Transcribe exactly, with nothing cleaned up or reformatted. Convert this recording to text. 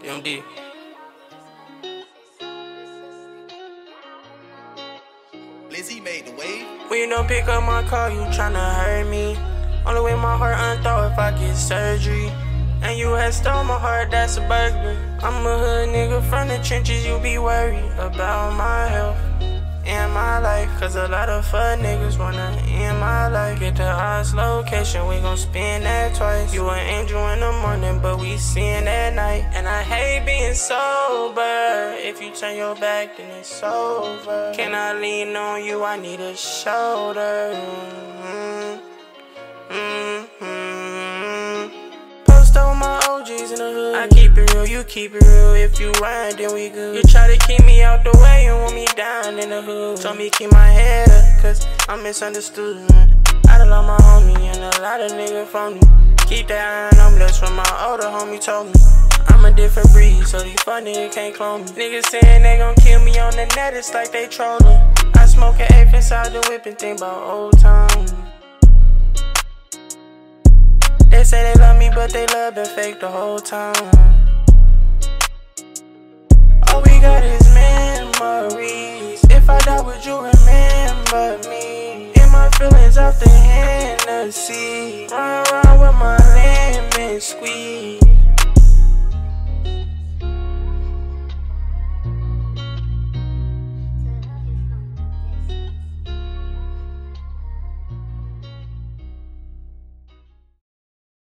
M D. Lizzie made the wave. When you don't pick up my call, you tryna hurt me. Only way my heart unthaw if I get surgery. And you had stole my heart, that's a burglary. I'm a hood nigga from the trenches, you be worried about my health and my life. Cause a lot of fuck niggas wanna end my life. Get to Oz location, we gon' spend that twice. You an angel in the morning, but we seeing at night. And I hate being sober. If you turn your back, then it's over. Can I lean on you? I need a shoulder. Mm-hmm. Mm-hmm. Post on my O Gs in the hood. I keep it real, you keep it real. If you ride, then we good. You try to keep me out the way and want me down in the hood. Told me keep my head up, cause I'm misunderstood. I done lost my homie and a lot of niggas phony. Keep that iron on me, that's what my older homie told me. I'm a different breed, so these fuck niggas can't clone me. Niggas saying they gon' kill me on the net, it's like they trolling. I smoke an eighth inside the whip and think about old times. They say they love me, but they love been fake the whole time. All we got is